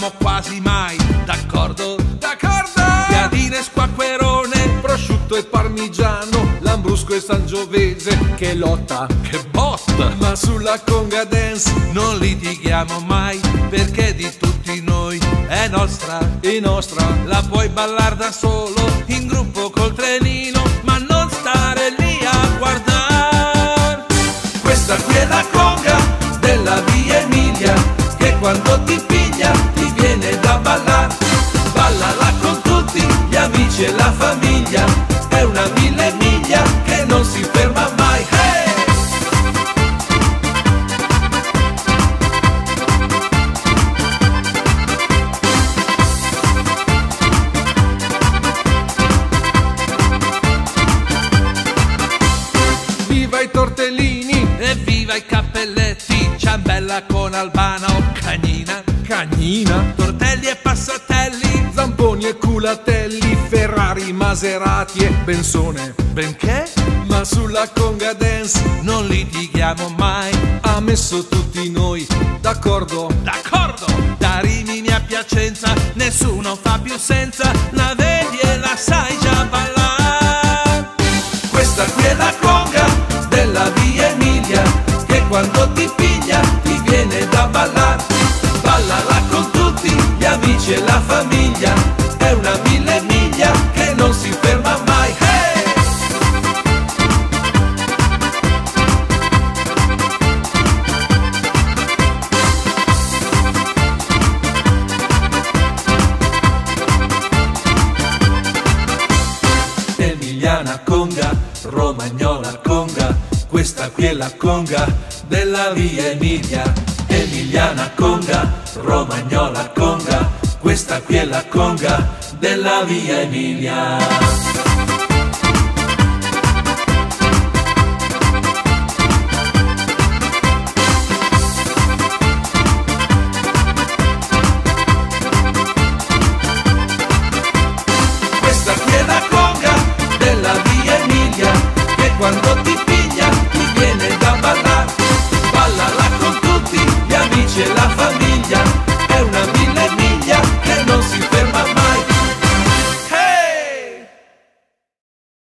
siamo quasi mai d'accordo. D'accordo! Piadine, squacquerone, prosciutto e parmigiano, lambrusco e sangiovese, che lotta, che botta! Ma sulla conga dance non litighiamo mai, perché di tutti noi è nostra, la puoi ballar da solo, in gruppo col trenino, ma non stare lì a guardare. Questa qui è la conga della via Emilia, che quando ti piglia ti viene da ballar. Ballala con tutti gli amici e la famiglia, è una 1000 miglia che non si ferma mai. Hey! Viva i tortellini e viva i cappelletti, ciambella con Albana o cagnina, tortelli e passatelli, zamponi e culatelli, Ferrari, Maserati e Bensone, benché? Ma sulla conga dance non litighiamo mai, ha messo tutti noi d'accordo, da Rimini a Piacenza nessuno fa più senza, la vedi e la sai già ballare. Questa qui è la conga della via Emilia, che quando ti piglia ti viene da ballar. Ballala con tutti gli amici e la famiglia, è una 1000 miglia che non si ferma mai. Hey! Emiliana conga, romagnola conga, questa qui è la conga della via Emilia. Emiliana conga, romagnola conga, questa qui è la conga della via Emilia.